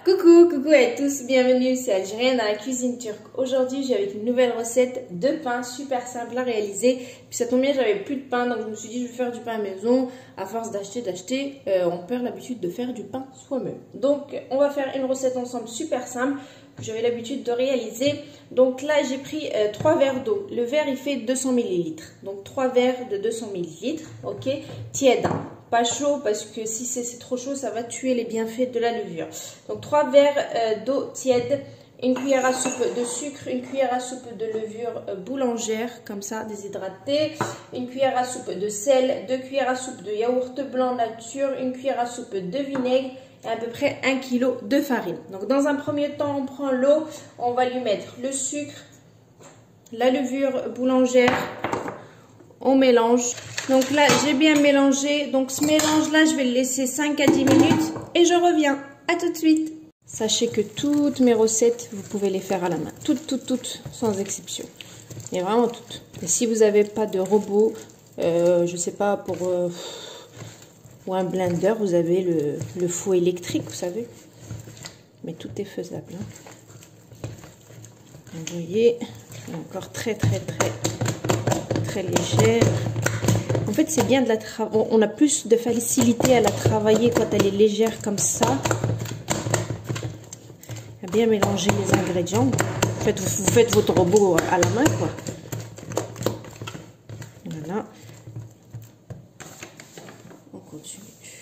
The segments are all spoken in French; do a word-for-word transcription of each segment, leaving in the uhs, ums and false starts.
Coucou, coucou à tous, bienvenue, c'est Algérienne dans la cuisine turque. Aujourd'hui, j'ai avec une nouvelle recette de pain super simple à réaliser. Puis ça tombe bien, j'avais plus de pain, donc je me suis dit je vais faire du pain à maison. À force d'acheter, d'acheter, euh, on perd l'habitude de faire du pain soi-même. Donc on va faire une recette ensemble super simple que j'avais l'habitude de réaliser. Donc là, j'ai pris euh, trois verres d'eau. Le verre, il fait deux cents millilitres. Donc trois verres de deux cents millilitres, ok, tiède. Pas chaud parce que si c'est trop chaud, ça va tuer les bienfaits de la levure. Donc trois verres euh, d'eau tiède, une cuillère à soupe de sucre, une cuillère à soupe de levure euh, boulangère, comme ça, déshydratée, une cuillère à soupe de sel, deux cuillères à soupe de yaourt blanc nature, une cuillère à soupe de vinaigre et à peu près un kilo de farine. Donc dans un premier temps, on prend l'eau, on va lui mettre le sucre, la levure boulangère, on mélange. Donc là, j'ai bien mélangé. Donc ce mélange-là, je vais le laisser cinq à dix minutes et je reviens. À tout de suite. Sachez que toutes mes recettes, vous pouvez les faire à la main. Toutes, toutes, toutes, sans exception. Et vraiment toutes. Et si vous n'avez pas de robot, euh, je sais pas, pour... Euh, ou un blender, vous avez le, le fouet électrique, vous savez. Mais tout est faisable. Hein. Vous voyez, encore très, très, très, très légère. En fait, c'est bien de la travailler. On a plus de facilité à la travailler quand elle est légère comme ça. À bien mélanger les ingrédients. En fait, vous faites votre robot à la main, quoi. Voilà. On continue.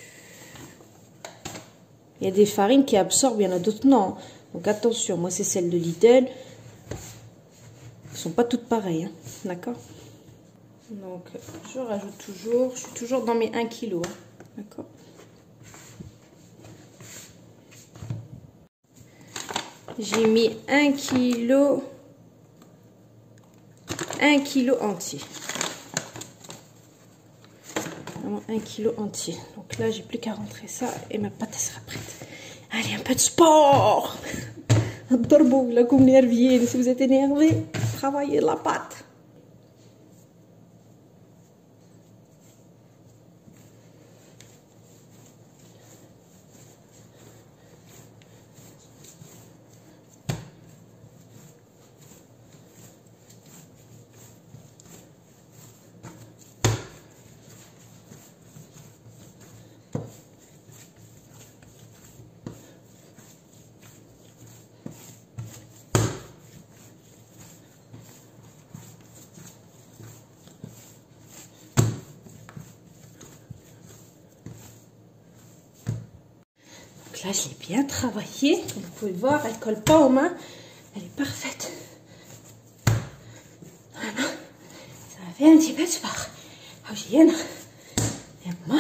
Il y a des farines qui absorbent, il y en a d'autres non. Donc attention, moi c'est celle de Lidl. Elles ne sont pas toutes pareilles, hein. D'accord? Donc, je rajoute toujours, je suis toujours dans mes un kilo, hein, d'accord. J'ai mis un kilo, un kilo entier. Vraiment un kilo entier. Donc là, j'ai plus qu'à rentrer ça et ma pâte sera prête. Allez, un peu de sport. Là, comme nervier, si vous êtes énervé, travaillez la pâte. Là, je l'ai bien travaillée. Comme vous pouvez le voir, elle ne colle pas aux mains. Elle est parfaite. Voilà. Ça a fait un petit peu de sport. Oh, j'y ai. Et moi.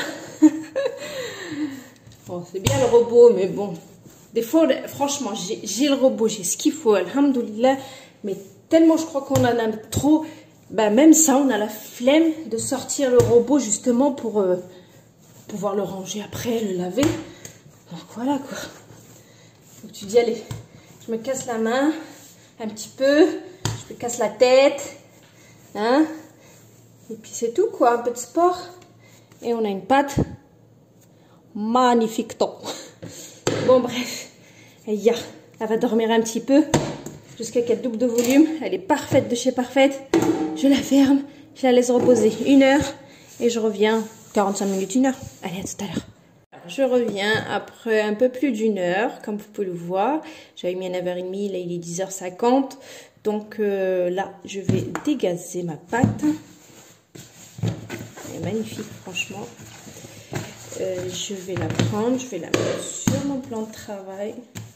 Bon, c'est bien le robot, mais bon. Des fois, franchement, j'ai le robot, j'ai ce qu'il faut. Alhamdoulilah. Mais tellement je crois qu'on en a trop. Ben, même ça, on a la flemme de sortir le robot justement pour euh, pouvoir le ranger après, le laver. Donc voilà quoi. Donc tu dis allez, je me casse la main un petit peu, je me casse la tête, hein. Et puis c'est tout quoi, un peu de sport. Et on a une pâte magnifique temps. Bon bref, et ya, elle va dormir un petit peu jusqu'à qu'elle double de volume. Elle est parfaite de chez parfaite. Je la ferme, je la laisse reposer une heure et je reviens quarante-cinq minutes, une heure. Allez, à tout à l'heure. Je reviens après un peu plus d'une heure, comme vous pouvez le voir. J'avais mis à neuf heures trente, là il est dix heures cinquante. Donc euh, là, je vais dégazer ma pâte. Elle est magnifique, franchement. Euh, je vais la prendre, je vais la mettre sur mon plan de travail.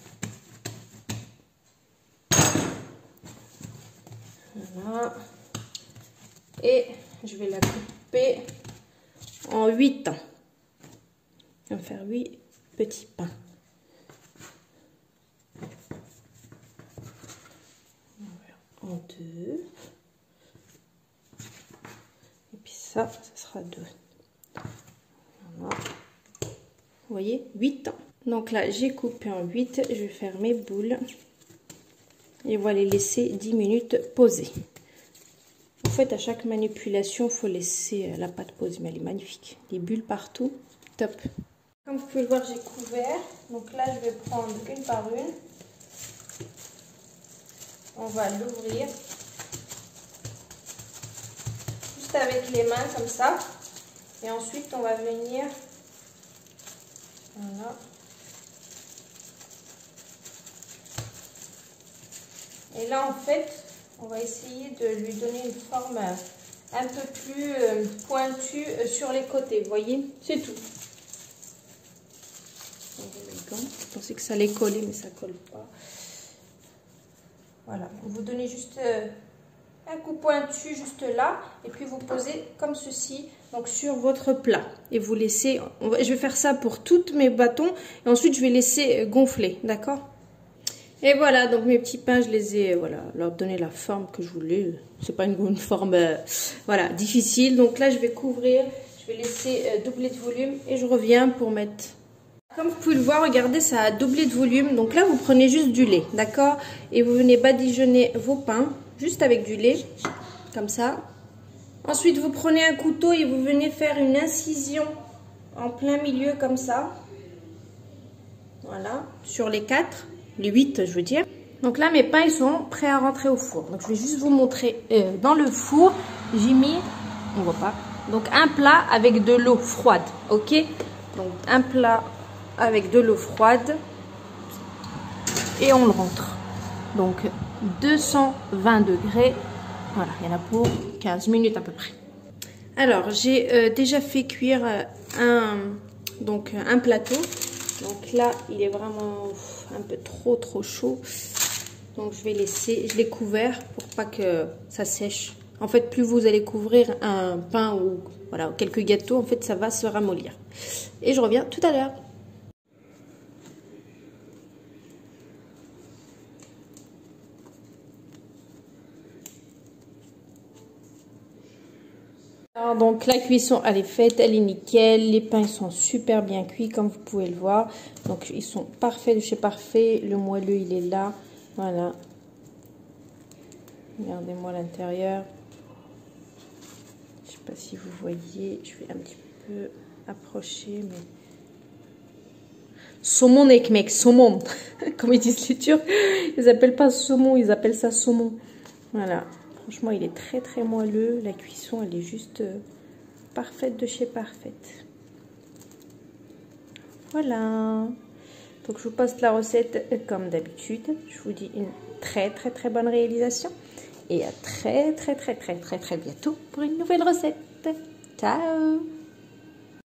Voilà. Et je vais la couper en huit. On va faire huit petits pains. En deux. Et puis ça, ça sera deux. Voilà. Vous voyez, huit. Donc là, j'ai coupé en huit. Je vais faire mes boules. Et on va les laisser dix minutes poser. En fait, à chaque manipulation, il faut laisser la pâte poser. Mais elle est magnifique. Les bulles partout. Top. Comme vous pouvez le voir, j'ai couvert. Donc là, je vais prendre une par une. On va l'ouvrir. Juste avec les mains comme ça. Et ensuite, on va venir... Voilà. Et là, en fait, on va essayer de lui donner une forme un peu plus pointue sur les côtés. Vous voyez? C'est tout. Je pensais que ça allait coller, mais ça colle pas. Voilà. Vous donnez juste un coup pointu juste là. Et puis, vous posez comme ceci. Donc, sur votre plat. Et vous laissez... On va, je vais faire ça pour tous mes bâtons. Et ensuite, je vais laisser gonfler. D'accord? Et voilà, donc mes petits pains, je les ai, voilà, leur donné la forme que je voulais. C'est pas une, une forme, euh, voilà, difficile. Donc là, je vais couvrir, je vais laisser euh, doubler de volume et je reviens pour mettre. Comme vous pouvez le voir, regardez, ça a doublé de volume. Donc là, vous prenez juste du lait, d'accord? Et vous venez badigeonner vos pains, juste avec du lait, comme ça. Ensuite, vous prenez un couteau et vous venez faire une incision en plein milieu, comme ça. Voilà, sur les quatre. Les huit, je veux dire. Donc là, mes pains, ils sont prêts à rentrer au four. Donc, je vais juste vous montrer. Euh, dans le four, j'ai mis, on voit pas, donc un plat avec de l'eau froide, ok? Donc, un plat avec de l'eau froide. Et on le rentre. Donc, deux cent vingt degrés. Voilà, il y en a pour quinze minutes à peu près. Alors, j'ai euh, déjà fait cuire euh, un, donc, un plateau. Donc là, il est vraiment un peu trop trop chaud. Donc je vais laisser, je l'ai couvert pour pas que ça sèche. En fait, plus vous allez couvrir un pain ou voilà, quelques gâteaux, en fait, ça va se ramollir. Et je reviens tout à l'heure. Alors donc la cuisson elle est faite, elle est nickel, les pains ils sont super bien cuits comme vous pouvez le voir. Donc ils sont parfaits de chez parfait, le moelleux il est là, voilà. Regardez-moi l'intérieur. Je sais pas si vous voyez, je vais un petit peu approcher mais... Saumon ekmek, saumon, comme ils disent les Turcs, ils appellent pas saumon, ils appellent ça saumon. Voilà. Franchement, il est très très moelleux. La cuisson, elle est juste euh, parfaite de chez parfaite. Voilà. Donc, je vous poste la recette comme d'habitude. Je vous dis une très très très bonne réalisation. Et à très très très très très très bientôt pour une nouvelle recette. Ciao!